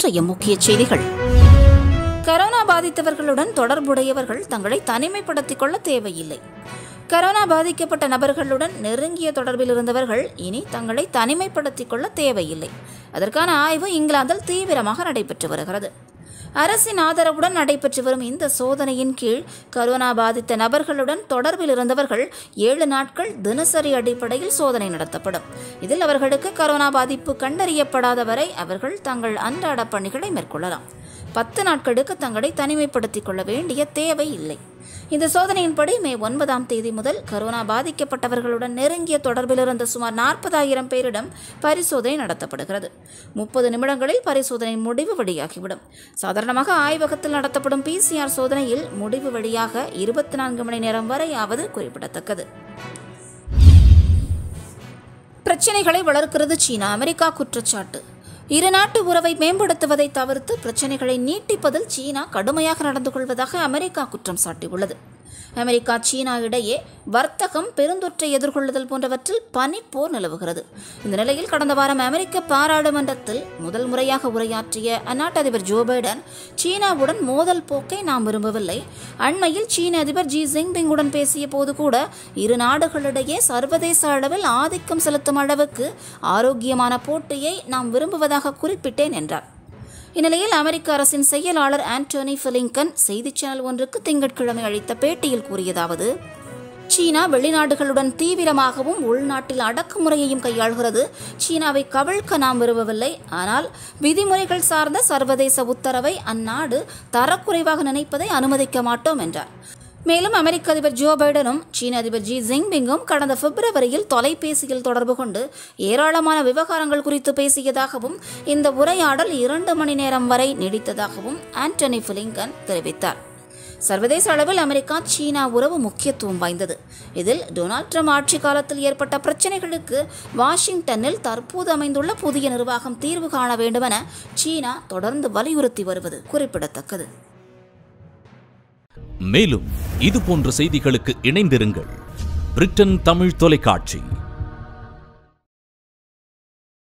இன்றைய முக்கிய செய்திகள். கரோனா பாதித்தவர்களுடன் தொடர்புடையவர்கள் தங்களை தனிமைப்படுத்திக் கொள்ள தேவையில்லை. கரோனா பாதிக்கப்பட்ட நபர்களுடன் நெருங்கிய தொடர்பில் இருந்தவர்கள் இனி தங்களை தனிமைப்படுத்திக் கொள்ள தேவையில்லை. அதற்கான ஆய்வு இங்கிலாந்தில் தீவிரமாக நடைபெற்று வருகிறது. அரசின் ஆதரவுடன் நடைபெற்று வரும் இந்த சோதனையின் கீழ் கரோனா பாதித்த நபர்களுடன் தொடர்பில் இருந்தவர்கள் 7 நாட்கள் தினசரி அடிப்படையில் சோதனை நடத்தப்படும். இதில் அவர்களுக்கு கரோனா பாதிப்பு கண்டறியப்படாத வரை அவர்கள் தங்கள் அன்றாட பணிகளை மேற்கொள்ளலாம். 10 நாட்களுக்கு தங்களை தனிமைப்படுத்திக் கொள்ள வேண்டிய தேவை இல்லை. இந்த சோதனையின்படி மே 9ஆம் தேதி முதல் கரோனா பாதிக்கப்பட்டவர்களுடன் நெருங்கிய தொடர்பில் இருந்த சுமார் 40,000 பேரிடம் பரிசோதனை நடத்தப்படுகிறது. 30 நிமிடங்களில் பரிசோதனை முடிவு வெளியாகிவிடும். சாதாரணமாக ஆய்வகத்தில் நடத்தப்படும் PCR சோதனையில் முடிவு வெளியாக 24 மணி நேரம் வரையாவது குறிப்பிடத்தக்கது. பிரச்சனைகளை வளர்க்கிறது சீனா, அமெரிக்கா குற்றச்சாட்டு. இரு நாட்டு உறவை மேம்படுத்துவதை தவிர்த்து பிரச்சனைகளை நீட்டிப்பதில் சீனா கடுமையாக நடந்து கொள்வதாக அமெரிக்கா குற்றம் சாட்டியுள்ளது. அமெரிக்கா சீனா இடையே வர்த்தகம், பெருந்தொற்றை எதிர்கொள்ளுதல் போன்றவற்றில் பனிப்போர் நிலவுகிறது. இந்த நிலையில் கடந்த வாரம் அமெரிக்க பாராளுமன்றத்தில் முதல் முறையாக உரையாற்றிய அந்நாட்டு அதிபர் ஜோ பைடன், சீனாவுடன் மோதல் போக்கை நாம் விரும்பவில்லை. அண்மையில் சீன அதிபர் ஜி ஜின்பிங்குடன் பேசிய போது கூட இரு நாடுகளிடையே சர்வதேச அளவில் ஆதிக்கம் செலுத்தும் அளவுக்கு ஆரோக்கியமான போட்டியை நாம் விரும்புவதாக குறிப்பிட்டேன் என்றார். இந்நிலையில் அமெரிக்க அரசின் செயலாளர் ஆண்டனி பிளிங்கன் செய்தி சேனல் ஒன்றுக்கு திங்கட்கிழமை அளித்த பேட்டியில் கூறியதாவது: சீனா வெளிநாடுகளுடன் தீவிரமாகவும் உள்நாட்டில் அடக்குமுறையையும் கையாள்கிறது. சீனாவை கவிழ்க்க நாம் விரும்பவில்லை. ஆனால் விதிமுறைகள் சார்ந்த சர்வதேச உத்தரவை அந்நாடு தரக்குறைவாக நினைப்பதை அனுமதிக்க மாட்டோம் என்றார். மேலும் அமெரிக்க அதிபர் ஜோ பைடனும் சீன அதிபர் ஜி ஜின்பிங்கும் கடந்த பிப்ரவரியில் தொலைபேசியில் தொடர்பு கொண்டு ஏராளமான விவகாரங்கள் குறித்து பேசியதாகவும் இந்த உரையாடல் 2 மணி நேரம் வரை நீடித்ததாகவும் ஆண்டனி பிளிங்கன் தெரிவித்தார். சர்வதேச அளவில் அமெரிக்கா சீனா உறவு முக்கியத்துவம் வாய்ந்தது. இதில் டொனால்ட் ட்ரம்ப் ஆட்சி காலத்தில் ஏற்பட்ட பிரச்சினைகளுக்கு வாஷிங்டனில் தற்போது அமைந்துள்ள புதிய நிர்வாகம் தீர்வு காண வேண்டுமென சீனா தொடர்ந்து வலியுறுத்தி வருவது குறிப்பிடத்தக்கது. மேலும் இது போன்ற செய்திகளுக்கு இணைந்திருங்கள். பிரிட்டன் தமிழ் தொலைக்காட்சி.